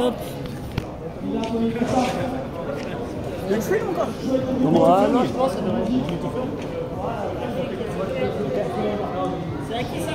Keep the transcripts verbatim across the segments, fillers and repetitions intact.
Hop. Il y a une fouille encore? Ouais, non, je pense que ça devrait être. C'est à qui ça?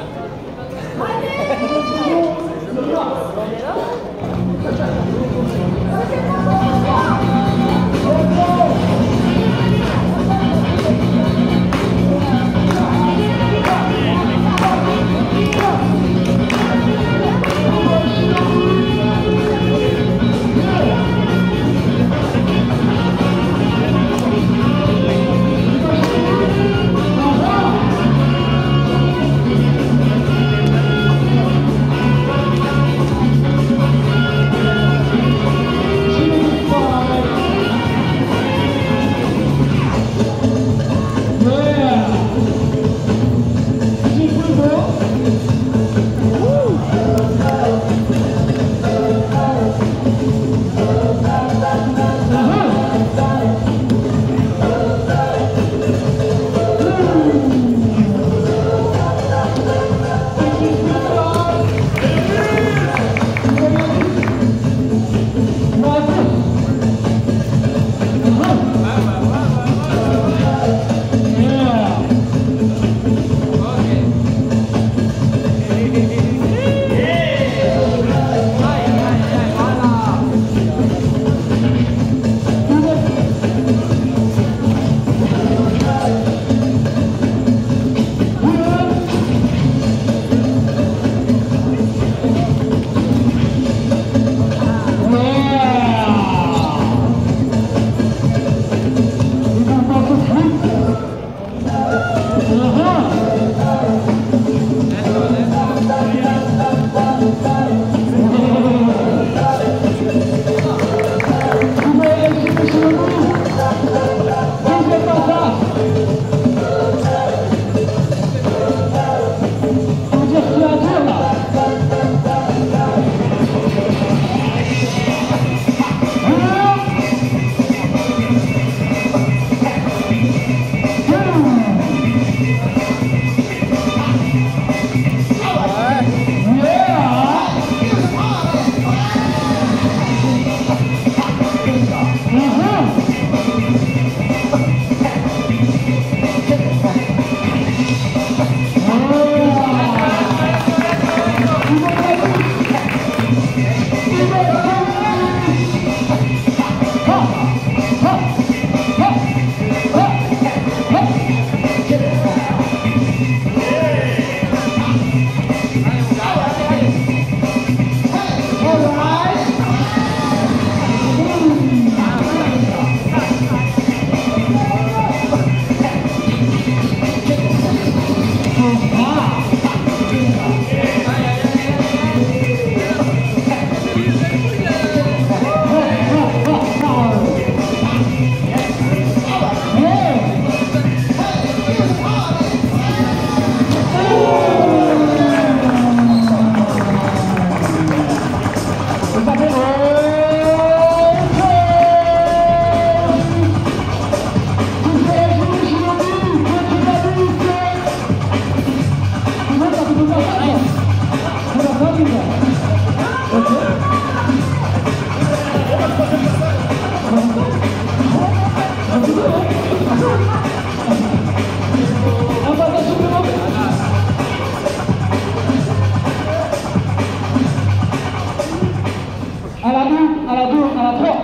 À la deux, à la deux, à la trois.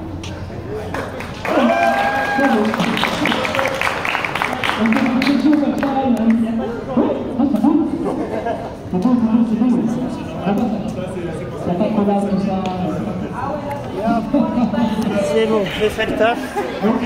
On fait une question comme ça, là, il y a un... Ah, ça va? Ça va, ça va, c'est bon, oui. Ça va, ça va pas de problème, tout ça. C'est bon, j'ai fait le taf.